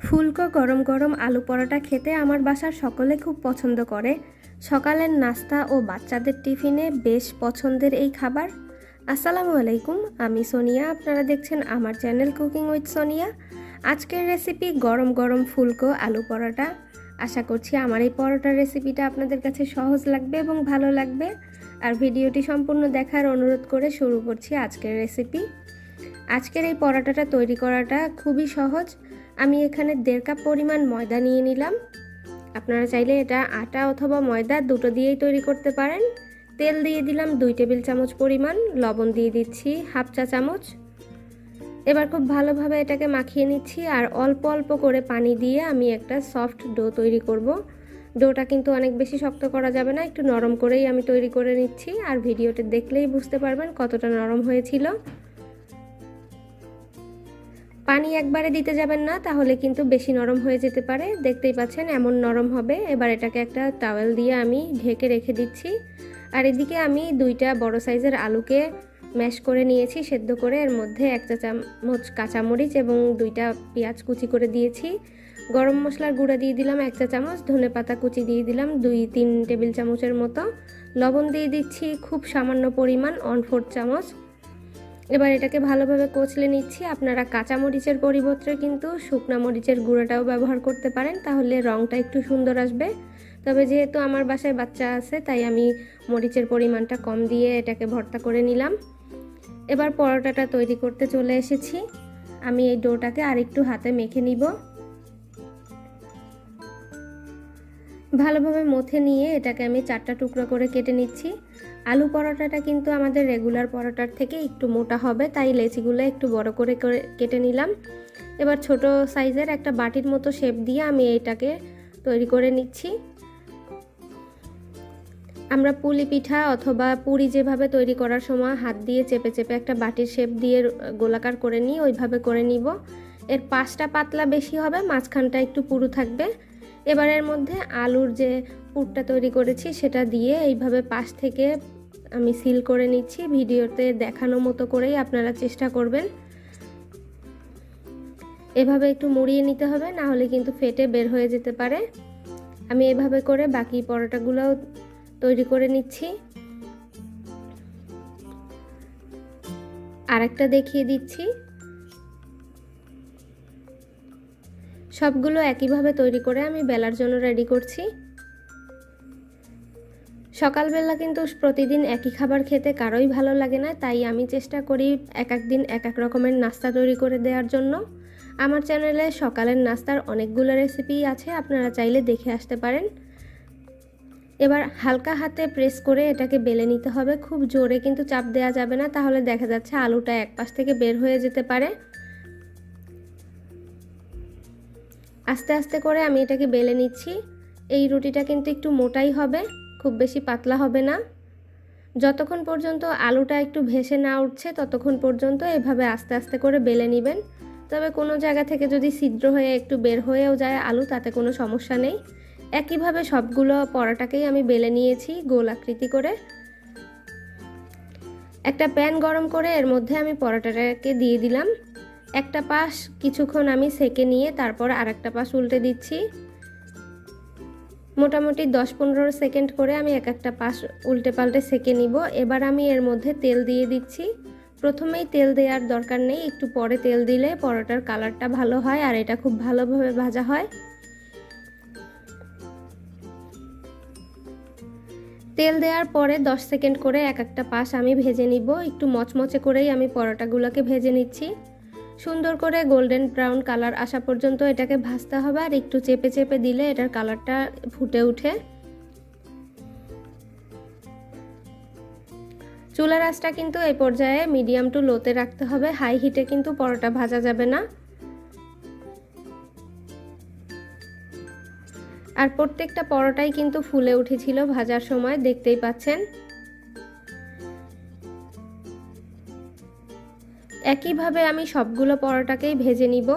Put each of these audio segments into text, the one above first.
ফুলকো গরম গরম আলু পরোটা খেতে আমার বাসার সকলে খুব পছন্দ করে। সকালের নাস্তা ও বাচ্চাদের টিফিনে বেশ পছন্দের এই খাবার। আসসালামু আলাইকুম, আমি সোনিয়া, আপনারা দেখছেন আমার চ্যানেল কুকিং উইথ সোনিয়া। আজকের রেসিপি গরম গরম ফুলকো আলু পরোটা। আশা করছি আমার এই পরোটার রেসিপিটা আপনাদের কাছে সহজ লাগবে এবং ভালো লাগবে। আর ভিডিওটি সম্পূর্ণ দেখার অনুরোধ করে শুরু করছি আজকের রেসিপি। আজকের এই পরোটাটা তৈরি করাটা খুবই সহজ। আমি এখানে 1.5 কাপ পরিমাণ ময়দা নিয়ে নিলাম। আপনারা চাইলে এটা আটা অথবা ময়দা দুটো দিয়েই তৈরি করতে পারেন। তেল দিয়ে দিলাম 2 টেবিল চামচ পরিমাণ, লবণ দিয়ে দিচ্ছি 1/2 চা চামচ। এবার খুব ভালোভাবে এটাকে মাখিয়ে নিচ্ছি আর অল্প অল্প করে পানি দিয়ে আমি একটা সফট ডো তৈরি করব। ডোটা কিন্তু অনেক বেশি শক্ত করা যাবে না, একটু নরম করেই আমি তৈরি করে নিচ্ছি। আর ভিডিওটি দেখলেই বুঝতে পারবেন কতটা নরম হয়েছিল। পানি একবারে দিতে যাবেন না, তাহলে কিন্তু বেশি নরম হয়ে যেতে পারে। দেখতেই পাচ্ছেন এমন নরম হবে। এবার এটাকে একটা টাওয়েল দিয়ে আমি ঢেকে রেখে দিচ্ছি। আর এদিকে আমি 2টা বড় সাইজের আলুকে ম্যাশ করে নিয়েছি, সেদ্ধ করে। এর মধ্যে 1 চা চামচ কাঁচামরিচ এবং 2টা পেঁয়াজ কুচি করে দিয়েছি। গরম মশলার গুঁড়া দিয়ে দিলাম 1 চা চামচ, ধনেপাতা কুচি দিয়ে দিলাম 2-3 টেবিল চামচের মতো, লবণ দিয়ে দিচ্ছি খুব সামান্য পরিমাণ 1/4 চামচ। এবার এটাকে ভালোভাবে কচলে নিচ্ছি। আপনারা কাঁচামরিচের পরিবর্তে কিন্তু শুকনা মরিচের গুঁড়াটাও ব্যবহার করতে পারেন, তাহলে রঙটা একটু সুন্দর আসবে। তবে যেহেতু আমার বাসায় বাচ্চা আছে, তাই আমি মরিচের পরিমাণটা কম দিয়ে এটাকে ভর্তা করে নিলাম। এবার পরোটাটা তৈরি করতে চলে এসেছি। আমি এই ডোটাকে আরেকটু হাতে মেখে নিব। ভালোভাবে মথে নিয়ে এটাকে আমি 4টা টুকরো করে কেটে নিচ্ছি। আলু পরোটাটা কিন্তু আমাদের রেগুলার পরোটার থেকে একটু মোটা হবে, তাই লেচিগুলো একটু বড় করে কেটে নিলাম। এবার ছোট সাইজের একটা বাটির মতো শেপ দিয়ে আমি এটাকে তৈরি করে নিচ্ছি। আমরা পুলি পিঠা অথবা পুরি যেভাবে তৈরি করার সময় হাত দিয়ে চেপে চেপে একটা বাটির শেপ দিয়ে গোলাকার করে নিই, ওইভাবে করে নিব। এর পাশটা পাতলা বেশি হবে, মাঝখানটা একটু পুরু থাকবে। এবার এর মধ্যে আলুর যে পুরটা তৈরি করেছি সেটা দিয়ে এইভাবে পাশ থেকে আমি সিল করে নিচ্ছি। ভিডিওতে দেখানো মতো করেই আপনারা চেষ্টা করবেন। এভাবে একটু মুড়িয়ে নিতে হবে, না হলে কিন্তু ফেটে বের হয়ে যেতে পারে। আমি এভাবে করে বাকি পরোটাগুলোও তৈরি করে নিচ্ছি। আরেকটা দেখিয়ে দিচ্ছি। সবগুলো একইভাবে তৈরি করে আমি বেলার জন্য রেডি করছি। সকালবেলা কিন্তু প্রতিদিন একই খাবার খেতে কারোই ভালো লাগে না, তাই আমি চেষ্টা করি এক এক দিন এক এক রকমের নাস্তা তৈরি করে দেওয়ার জন্য। আমার চ্যানেলে সকালের নাস্তার অনেকগুলো রেসিপি আছে, আপনারা চাইলে দেখে আসতে পারেন। এবার হালকা হাতে প্রেস করে এটাকে বেলে নিতে হবে, খুব জোরে কিন্তু চাপ দেওয়া যাবে না, তাহলে দেখা যাচ্ছে আলুটা এক পাশ থেকে বের হয়ে যেতে পারে। আস্তে আস্তে করে আমি এটাকে বেলে নিচ্ছি। এই রুটিটা কিন্তু একটু মোটাই হবে, খুব বেশি পাতলা হবে না। যতক্ষণ পর্যন্ত আলুটা একটু ভেসে না উঠছে ততক্ষণ পর্যন্ত এভাবে আস্তে আস্তে করে বেলে নেবেন। তবে কোনো জায়গা থেকে যদি ছিদ্র হয়ে একটু বের হয়েও যায় আলু, তাতে কোনো সমস্যা নেই। একইভাবে সবগুলো পরোটাকেই আমি বেলে নিয়েছি গোল আকৃতি করে। একটা প্যান গরম করে এর মধ্যে আমি পরোটাটাকে দিয়ে দিলাম। একটা পাশ কিছুক্ষণ আমি সেকে নিয়ে তারপর আরেকটা পাশ উল্টে দিচ্ছি। মোটামুটি 10-15 সেকেন্ড করে আমি এক একটা পাশ উল্টে পাল্টে সেকে নিব। এবার আমি এর মধ্যে তেল দিয়ে দিচ্ছি। প্রথমেই তেল দেওয়ার দরকার নেই, একটু পরে তেল দিলে পরোটার কালারটা ভালো হয় আর এটা খুব ভালোভাবে ভাজা হয়। তেল দেওয়ার পরে 10 সেকেন্ড করে এক একটা পাশ আমি ভেজে নিব। একটু মচমচে করেই আমি পরোটাগুলোকে ভেজে নিচ্ছি। সুন্দর করে গোল্ডেন ব্রাউন কালার আসা পর্যন্ত এটাকে ভাজতে হবে, আর একটু চেপে চেপে দিলে এটার কালারটা ফুটে ওঠে। চুলার আঁচটা কিন্তু এই পর্যায়ে মিডিয়াম টু লোতে রাখতে হবে, হাই হিটে কিন্তু পরোটা ভাজা যাবে না। আর প্রত্যেকটা পরোটাই কিন্তু ফুলে উঠেছিল ভাজার সময়, দেখতেই পাচ্ছেন। একইভাবে আমি সবগুলো পরোটাকেই ভেজে নিব।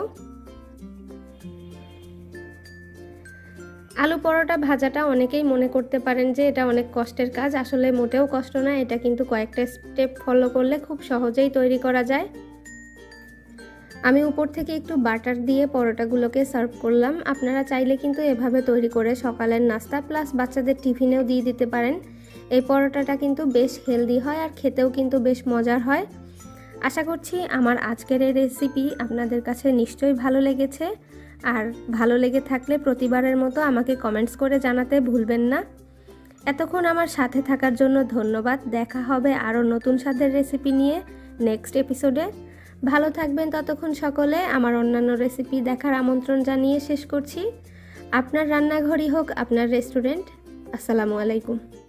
আলু পরোটা ভাজাটা অনেকেই মনে করতে পারেন যে এটা অনেক কষ্টের কাজ, আসলে মোটেও কষ্ট না। এটা কিন্তু কয়েকটা স্টেপ ফলো করলে খুব সহজেই তৈরি করা যায়। আমি উপর থেকে একটু বাটার দিয়ে পরোটাগুলোকে সার্ভ করলাম। আপনারা চাইলে কিন্তু এভাবে তৈরি করে সকালের নাস্তা প্লাস বাচ্চাদের টিফিনেও দিয়ে দিতে পারেন। এই পরোটাটা কিন্তু বেশ হেলদি হয় আর খেতেও কিন্তু বেশ মজার হয়। আশা করছি আমার আজকের এই রেসিপি আপনাদের কাছে নিশ্চয়ই ভালো লেগেছে। আর ভালো লেগে থাকলে প্রতিবারের মতো আমাকে কমেন্টস করে জানাতে ভুলবেন না। এতক্ষণ আমার সাথে থাকার জন্য ধন্যবাদ। দেখা হবে আরও নতুন স্বাদের রেসিপি নিয়ে নেক্সট এপিসোডে। ভালো থাকবেন ততক্ষণ সকলে। আমার অন্যান্য রেসিপি দেখার আমন্ত্রণ জানিয়ে শেষ করছি। আপনার রান্নাঘরই হোক আপনার রেস্টুরেন্ট। আসসালামু আলাইকুম।